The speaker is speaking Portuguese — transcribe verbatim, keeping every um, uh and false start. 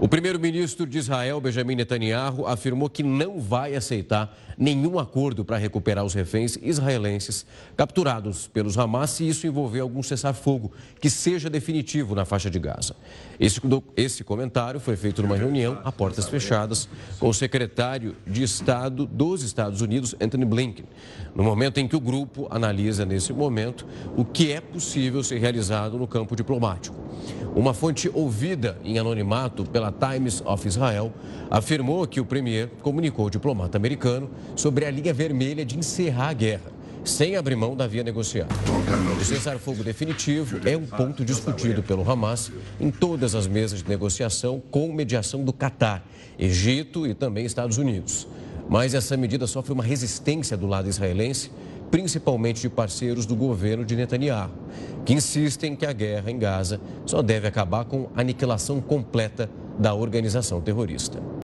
O primeiro-ministro de Israel, Benjamin Netanyahu, afirmou que não vai aceitar nenhum acordo para recuperar os reféns israelenses capturados pelos Hamas se isso envolver algum cessar-fogo que seja definitivo na faixa de Gaza. Esse, esse comentário foi feito numa reunião a portas fechadas com o secretário de Estado dos Estados Unidos, Antony Blinken, no momento em que o grupo analisa, nesse momento, o que é possível ser realizado no campo diplomático. Uma fonte ouvida em anonimato pela Times of Israel afirmou que o premier comunicou ao diplomata americano sobre a linha vermelha de encerrar a guerra, sem abrir mão da via negociada. O cessar-fogo definitivo é um ponto discutido pelo Hamas em todas as mesas de negociação com mediação do Catar, Egito e também Estados Unidos. Mas essa medida sofre uma resistência do lado israelense, principalmente de parceiros do governo de Netanyahu, que insistem que a guerra em Gaza só deve acabar com a aniquilação completa da organização terrorista.